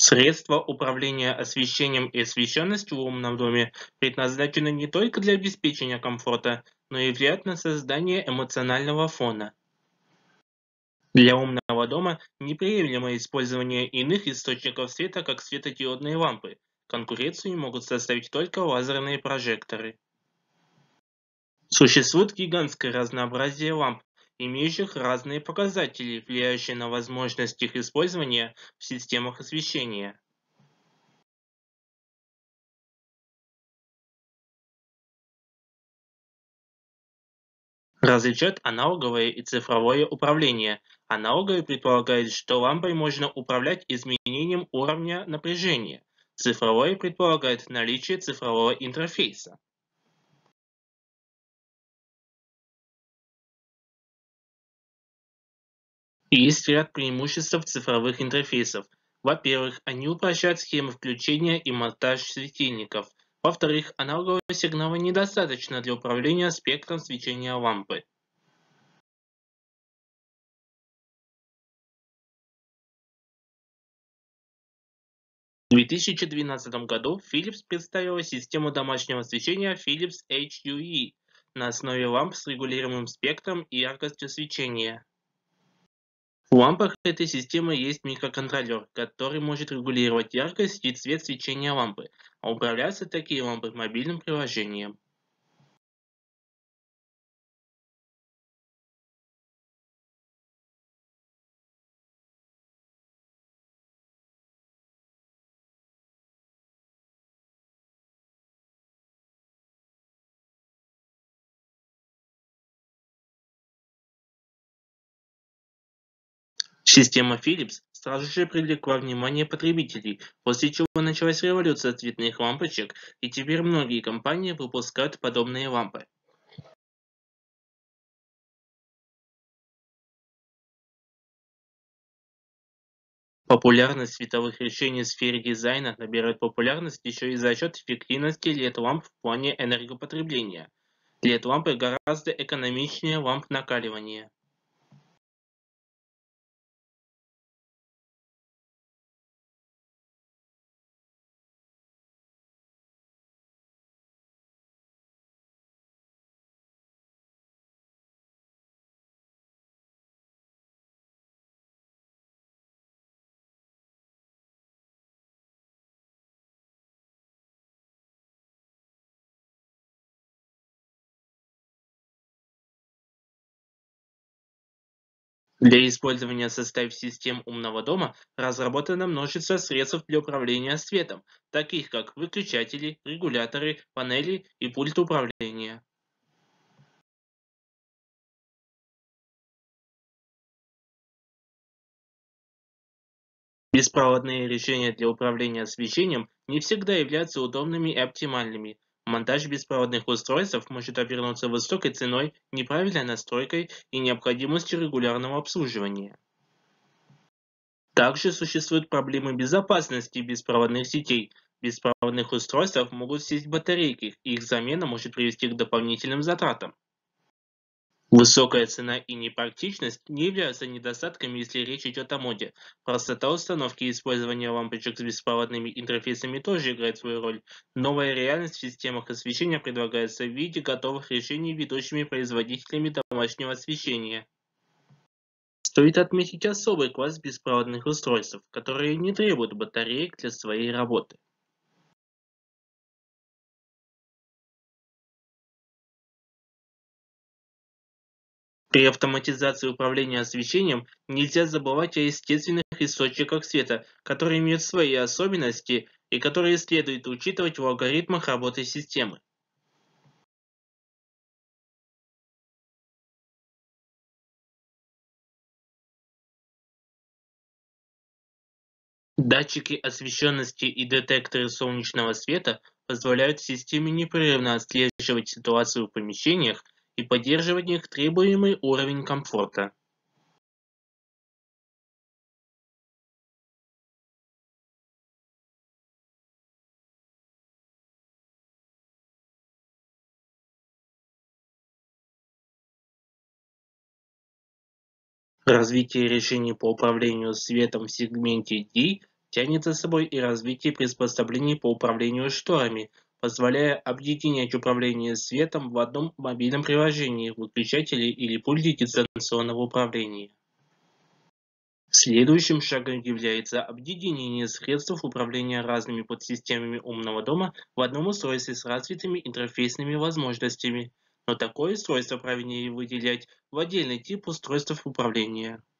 Средства управления освещением и освещенностью в умном доме предназначены не только для обеспечения комфорта, но и влияют на создание эмоционального фона. Для умного дома неприемлемо использование иных источников света, как светодиодные лампы. Конкуренцию могут составить только лазерные прожекторы. Существует гигантское разнообразие ламп, имеющих разные показатели, влияющие на возможность их использования в системах освещения. Различают аналоговое и цифровое управление. Аналоговое предполагает, что лампой можно управлять изменением уровня напряжения. Цифровое предполагает наличие цифрового интерфейса. Есть ряд преимуществ цифровых интерфейсов. Во-первых, они упрощают схемы включения и монтаж светильников. Во-вторых, аналогового сигнала недостаточно для управления спектром свечения лампы. В 2012 году Philips представила систему домашнего освещения Philips HUE на основе ламп с регулируемым спектром и яркостью свечения. В лампах этой системы есть микроконтроллер, который может регулировать яркость и цвет свечения лампы, а управляются такие лампы мобильным приложением. Система Philips сразу же привлекла внимание потребителей, после чего началась революция цветных лампочек, и теперь многие компании выпускают подобные лампы. Популярность световых решений в сфере дизайна набирает популярность еще и за счет эффективности LED-ламп в плане энергопотребления. LED-лампы гораздо экономичнее ламп накаливания. Для использования составов систем умного дома разработано множество средств для управления светом, таких как выключатели, регуляторы, панели и пульт управления. Беспроводные решения для управления освещением не всегда являются удобными и оптимальными. Монтаж беспроводных устройств может обернуться высокой ценой, неправильной настройкой и необходимостью регулярного обслуживания. Также существуют проблемы безопасности беспроводных сетей. В беспроводных устройствах могут сесть батарейки, и их замена может привести к дополнительным затратам. Высокая цена и непрактичность не являются недостатками, если речь идет о моде. Простота установки и использования лампочек с беспроводными интерфейсами тоже играет свою роль. Новая реальность в системах освещения предлагается в виде готовых решений ведущими производителями домашнего освещения. Стоит отметить особый класс беспроводных устройств, которые не требуют батареек для своей работы. При автоматизации управления освещением нельзя забывать о естественных источниках света, которые имеют свои особенности и которые следует учитывать в алгоритмах работы системы. Датчики освещенности и детекторы солнечного света позволяют системе непрерывно отслеживать ситуацию в помещениях и поддерживать в них требуемый уровень комфорта. Развитие решений по управлению светом в сегменте D Тянет за собой и развитие приспособлений по управлению шторами, позволяя объединять управление светом в одном мобильном приложении, выключателе или пульте дистанционного управления. Следующим шагом является объединение средств управления разными подсистемами умного дома в одном устройстве с развитыми интерфейсными возможностями, но такое устройство правильнее выделять в отдельный тип устройств управления.